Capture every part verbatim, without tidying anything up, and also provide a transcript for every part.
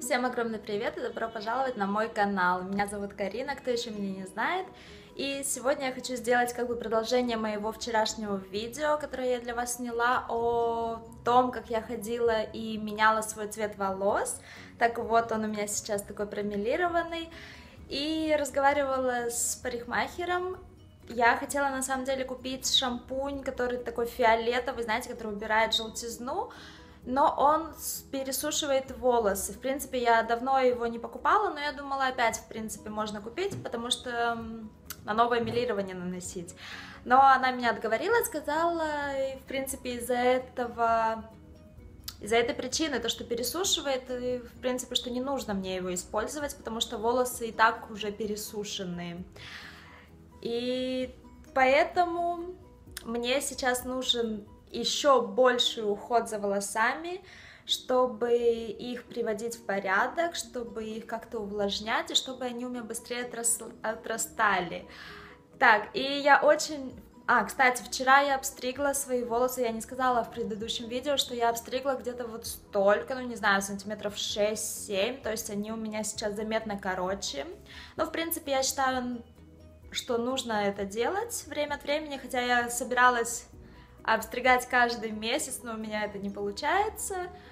Всем огромный привет и добро пожаловать на мой канал. Меня зовут Карина, кто еще меня не знает. И сегодня я хочу сделать как бы продолжение моего вчерашнего видео, которое я для вас сняла, о том, как я ходила и меняла свой цвет волос. Так вот, он у меня сейчас такой промелированный. И разговаривала с парикмахером. Я хотела на самом деле купить шампунь, который такой фиолетовый, знаете, который убирает желтизну, но он пересушивает волосы. В принципе, я давно его не покупала, но я думала, опять, в принципе, можно купить, потому что на новое мелирование наносить. Но она меня отговорила, сказала, и, в принципе, из-за этого, из-за этой причины, то, что пересушивает, и, в принципе, что не нужно мне его использовать, потому что волосы и так уже пересушенные. И поэтому мне сейчас нужен еще больший уход за волосами, чтобы их приводить в порядок, чтобы их как-то увлажнять, и чтобы они у меня быстрее отрастали. Так, и я очень... А, кстати, вчера я обстригла свои волосы, я не сказала в предыдущем видео, что я обстригла где-то вот столько, ну не знаю, сантиметров шесть-семь, то есть они у меня сейчас заметно короче. Но, в принципе, я считаю, что нужно это делать время от времени, хотя я собиралась обстригать каждый месяц, но у меня это не получается.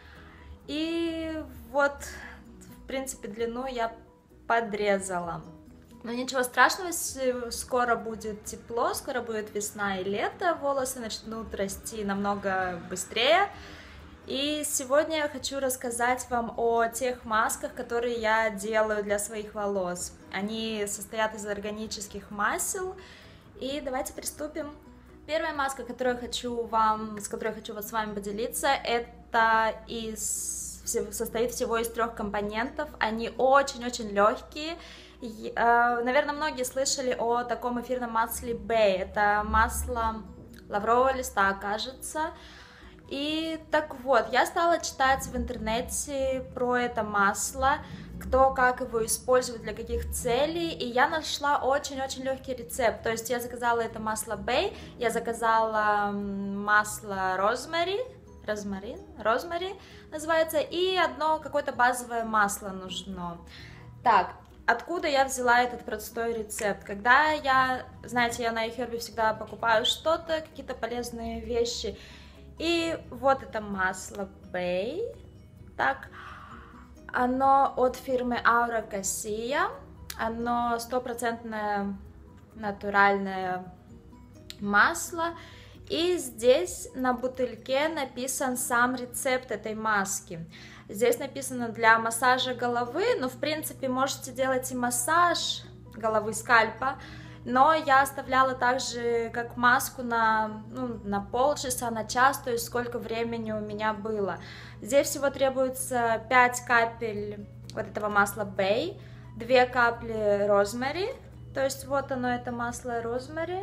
И вот, в принципе, длину я подрезала. Но ничего страшного, скоро будет тепло, скоро будет весна и лето, волосы начнут расти намного быстрее. И сегодня я хочу рассказать вам о тех масках, которые я делаю для своих волос. Они состоят из органических масел. И давайте приступим. Первая маска, которую я хочу вам, с которой я хочу вот с вами поделиться, это из, состоит всего из трех компонентов. Они очень-очень легкие. И, э, наверное, многие слышали о таком эфирном масле Bay. Это масло лаврового листа, кажется. И так вот, я стала читать в интернете про это масло, кто как его использует, для каких целей, и я нашла очень-очень легкий рецепт. То есть я заказала это масло Bay, я заказала масло розмари, розмарин, розмари называется, и одно какое-то базовое масло нужно. Так, откуда я взяла этот простой рецепт? Когда я, знаете, я на iHerb всегда покупаю что-то, какие-то полезные вещи, и вот это масло Bay, так, оно от фирмы Aura Cassia, оно стопроцентное натуральное масло, и здесь на бутыльке написан сам рецепт этой маски. Здесь написано для массажа головы, но в принципе можете делать и массаж головы, скальпа, но я оставляла также как маску на, ну, на полчаса, на час, то есть сколько времени у меня было. Здесь всего требуется пять капель вот этого масла Bay, две капли розмари, то есть вот оно, это масло розмари,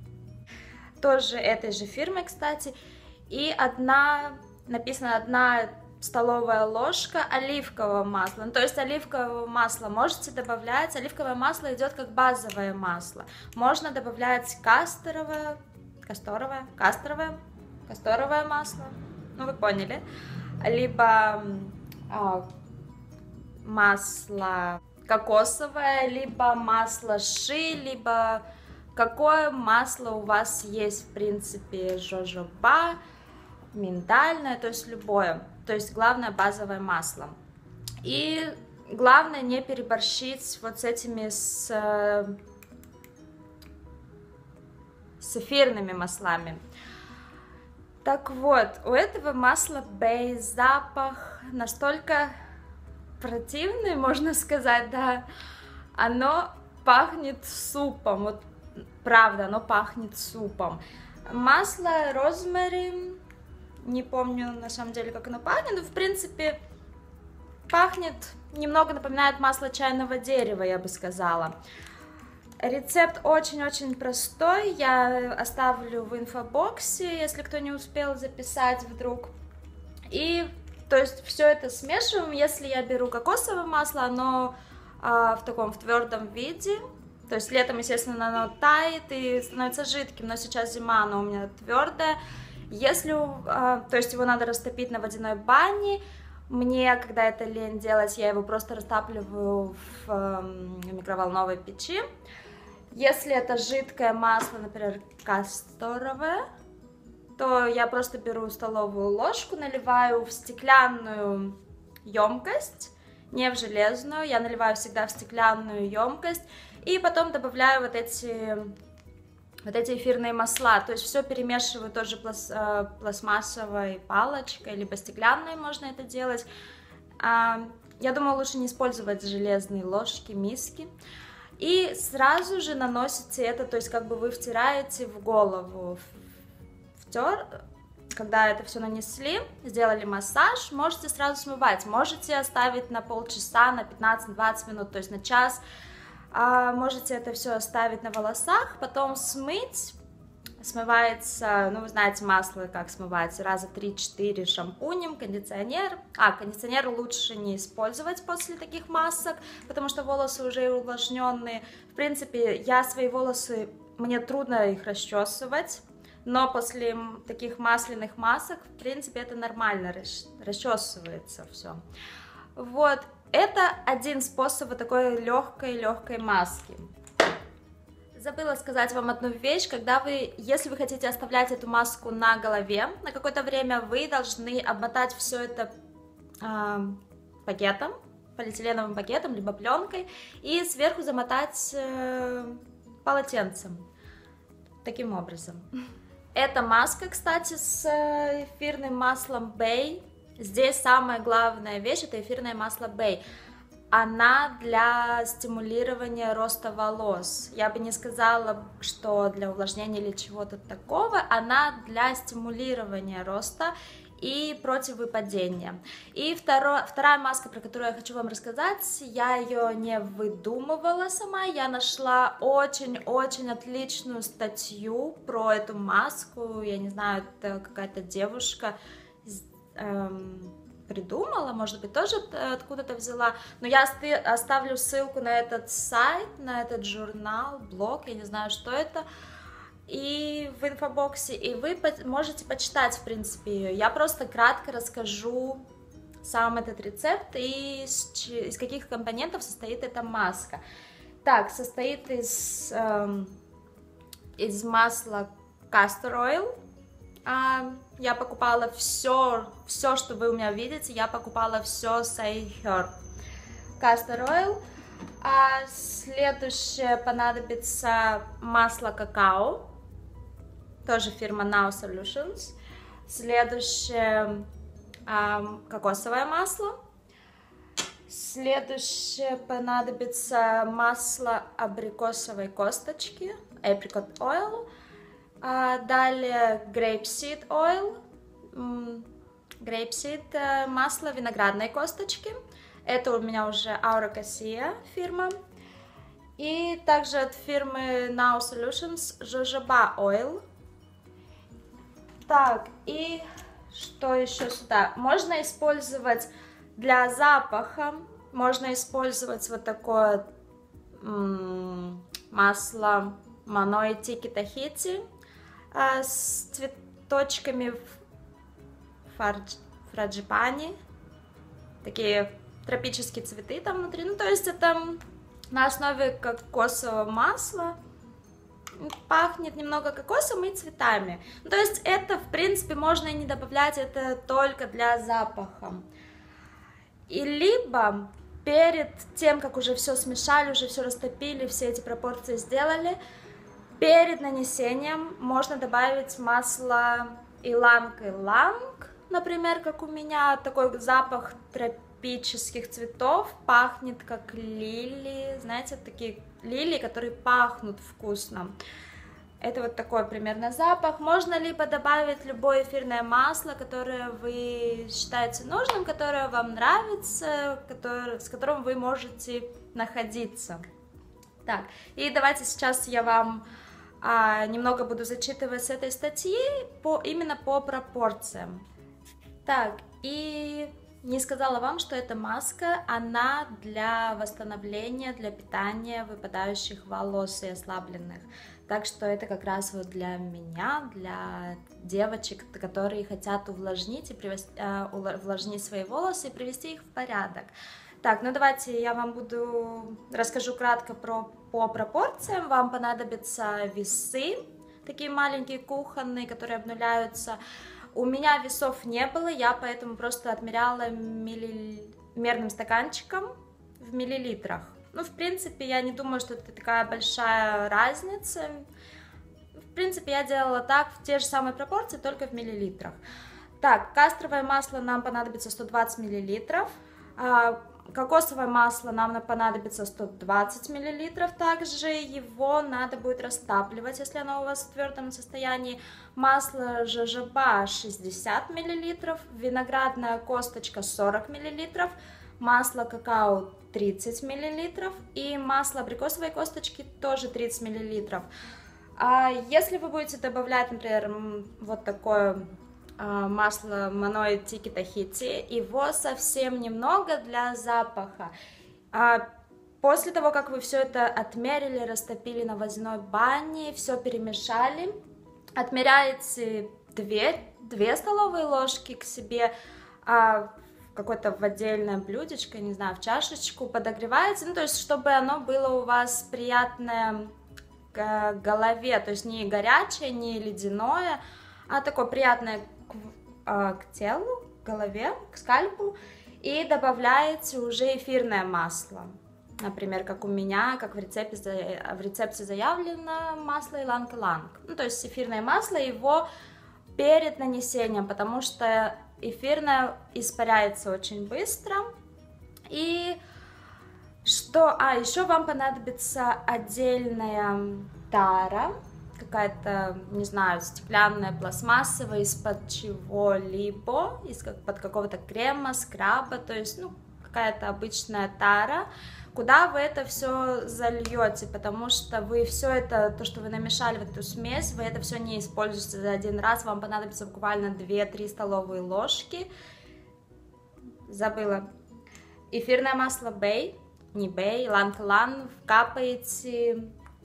тоже этой же фирмы, кстати, и одна, написано одна столовая ложка оливкового масла. Ну, то есть оливковое масло можете добавлять, оливковое масло идет как базовое масло. Можно добавлять касторовое, касторовое, касторовое, касторовое масло, ну вы поняли, либо а, масло кокосовое, либо масло ши, либо какое масло у вас есть, в принципе, жожоба, миндальное, то есть любое. То есть главное базовое масло. И главное не переборщить вот с этими с, с эфирными маслами. Так вот, у этого масла Bay запах настолько противный, можно сказать, да. Оно пахнет супом, вот правда, оно пахнет супом. Масло розмари, не помню на самом деле, как оно пахнет, но в принципе пахнет, немного напоминает масло чайного дерева, я бы сказала. Рецепт очень-очень простой, я оставлю в инфобоксе, если кто не успел записать вдруг. И, то есть, все это смешиваем. Если я беру кокосовое масло, оно а, в таком в твердом виде. То есть летом, естественно, оно тает и становится жидким, но сейчас зима, оно у меня твердое. Если, то есть его надо растопить на водяной бане, Мне, когда это лень делать, я его просто растапливаю в э, микроволновой печи. Если это жидкое масло, например, касторовое, то я просто беру столовую ложку, наливаю в стеклянную емкость, не в железную, я наливаю всегда в стеклянную емкость, и потом добавляю вот эти, вот эти эфирные масла, то есть все перемешиваю тоже пласт, пластмассовой палочкой, либо стеклянной можно это делать. Я думаю, лучше не использовать железные ложки, миски. И сразу же наносите это, то есть как бы вы втираете в голову, втер, когда это все нанесли, сделали массаж, можете сразу смывать, можете оставить на полчаса, на пятнадцать-двадцать минут, то есть на час, а можете это все оставить на волосах, потом смыть. Смывается, ну вы знаете, масло как смывается, раза три-четыре шампунем, кондиционер. А, кондиционер лучше не использовать после таких масок, потому что волосы уже увлажненные. В принципе, я свои волосы, мне трудно их расчесывать, но после таких масляных масок, в принципе, это нормально, расчесывается все. Вот, это один способ вот такой легкой-легкой маски. Забыла сказать вам одну вещь, когда вы, если вы хотите оставлять эту маску на голове на какое-то время, вы должны обмотать все это э, пакетом, полиэтиленовым пакетом, либо пленкой, и сверху замотать э, полотенцем, таким образом. Эта маска, кстати, с эфирным маслом Bay, здесь самая главная вещь, это эфирное масло Bay. Она для стимулирования роста волос. Я бы не сказала, что для увлажнения или чего-то такого. Она для стимулирования роста и против выпадения. И второ, вторая маска, про которую я хочу вам рассказать, я ее не выдумывала сама. Я нашла очень-очень отличную статью про эту маску. Я не знаю, это какая-то девушка... Эм... придумала, может быть, тоже откуда-то взяла, но я оставлю ссылку на этот сайт, на этот журнал, блог, я не знаю, что это, и в инфобоксе, и вы можете почитать, в принципе, ее. Я просто кратко расскажу сам этот рецепт и из, из каких компонентов состоит эта маска. Так, состоит из, эм, из масла castor oil. А, я покупала все, все, что вы у меня видите, я покупала все с iHerb. Castor oil. А следующее понадобится масло какао, тоже фирма Now Solutions. Следующее а, кокосовое масло. Следующее понадобится масло абрикосовой косточки, apricot oil. А далее grapeseed oil, grapeseed масло виноградной косточки. Это у меня уже Aura Cassia фирма. И также от фирмы Now Solutions jojoba oil. Так, и что еще сюда? Можно использовать для запаха, можно использовать вот такое масло Monoi Tiki Tahiti с цветочками фардж, фраджипани, такие тропические цветы там внутри, ну то есть это на основе кокосового масла, пахнет немного кокосом и цветами, ну, то есть это в принципе можно и не добавлять, это только для запаха. И либо перед тем, как уже все смешали, уже все растопили, все эти пропорции сделали, перед нанесением можно добавить масло иланг-иланг, например, как у меня, такой запах тропических цветов, пахнет как лилии, знаете, такие лилии, которые пахнут вкусно. Это вот такой примерно запах. Можно либо добавить любое эфирное масло, которое вы считаете нужным, которое вам нравится, которое, с которым вы можете находиться. Так, и давайте сейчас я вам а, немного буду зачитывать с этой статьи по, именно по пропорциям. Так, и не сказала вам, что эта маска, она для восстановления, для питания выпадающих волос и ослабленных. Так что это как раз вот для меня, для девочек, которые хотят увлажнить, и привести, э, увлажнить свои волосы и привести их в порядок. Так, ну давайте я вам буду расскажу кратко про, по пропорциям. Вам понадобятся весы, такие маленькие кухонные, которые обнуляются. У меня весов не было, я поэтому просто отмеряла милли... мерным стаканчиком в миллилитрах. Ну, в принципе, я не думаю, что это такая большая разница. В принципе, я делала так, в те же самые пропорции, только в миллилитрах. Так, кастровое масло нам понадобится сто двадцать миллилитров. Кокосовое масло нам понадобится сто двадцать миллилитров, также его надо будет растапливать, если оно у вас в твердом состоянии. Масло жожоба шестьдесят миллилитров, виноградная косточка сорок миллилитров, масло какао тридцать миллилитров и масло абрикосовой косточки тоже тридцать миллилитров. А если вы будете добавлять, например, вот такое масло Маной Тики Тахити, его совсем немного для запаха. А после того, как вы все это отмерили, растопили на водяной бане, все перемешали, отмеряете две столовые ложки к себе а, в какое-то в отдельное блюдечко, не знаю, в чашечку, подогреваете, ну, то есть, чтобы оно было у вас приятное к голове, то есть не горячее, не ледяное, а такое приятное к, к телу, к голове, к скальпу, и добавляете уже эфирное масло. Например, как у меня, как в рецепте, в рецепте заявлено, масло иланг-иланг. Ну, то есть эфирное масло, его перед нанесением, потому что эфирное испаряется очень быстро. И что? А, еще вам понадобится отдельная тара, какая-то, не знаю, стеклянная, пластмассовая, из-под чего-либо, из-под какого-то крема, скраба, то есть, ну, какая-то обычная тара, куда вы это все зальете, потому что вы все это, то, что вы намешали в эту смесь, вы это все не используете за один раз, вам понадобится буквально две-три столовые ложки. Забыла. Эфирное масло Бэй, не Бэй, иланг-иланг, капаете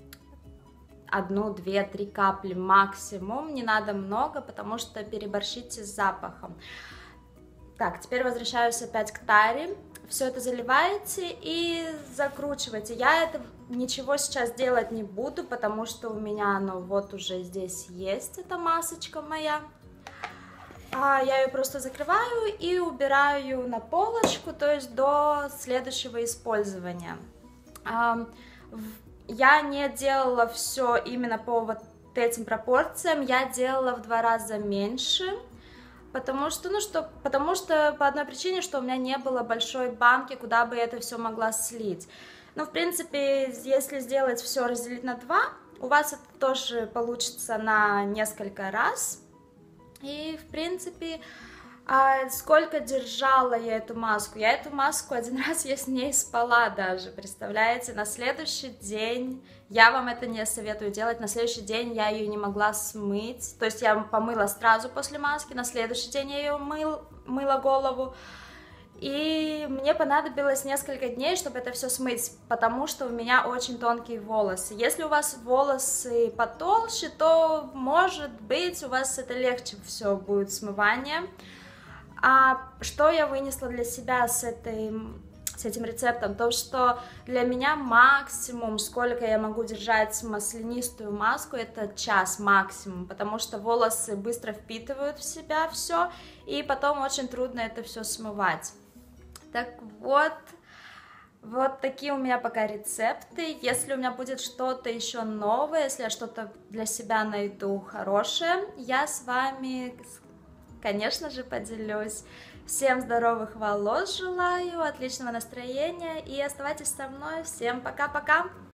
одну, две, три капли максимум, не надо много, потому что переборщите с запахом. Так, теперь возвращаюсь опять к таре. Все это заливаете и закручиваете. Я это ничего сейчас делать не буду, потому что у меня оно вот уже здесь есть, эта масочка моя. А я ее просто закрываю и убираю на полочку, то есть до следующего использования. Я не делала все именно по вот этим пропорциям, я делала в два раза меньше, потому что, ну что, потому что по одной причине, что у меня не было большой банки, куда бы я это все могла слить. Но в принципе, если сделать все разделить на два, у вас это тоже получится на несколько раз. И в принципе, а сколько держала я эту маску? Я эту маску один раз я с ней спала даже, представляете? На следующий день, я вам это не советую делать, на следующий день я ее не могла смыть, то есть я помыла сразу после маски, на следующий день я ее мыл, мыла голову, и мне понадобилось несколько дней, чтобы это все смыть, потому что у меня очень тонкие волосы. Если у вас волосы потолще, то, может быть, у вас это легче все будет смывание. А что я вынесла для себя с, этой, с этим рецептом? То, что для меня максимум, сколько я могу держать маслянистую маску, это час максимум, потому что волосы быстро впитывают в себя все, и потом очень трудно это все смывать. Так вот, вот такие у меня пока рецепты. Если у меня будет что-то еще новое, если я что-то для себя найду хорошее, я с вами, конечно же, поделюсь. Всем здоровых волос желаю, отличного настроения и оставайтесь со мной. Всем пока-пока!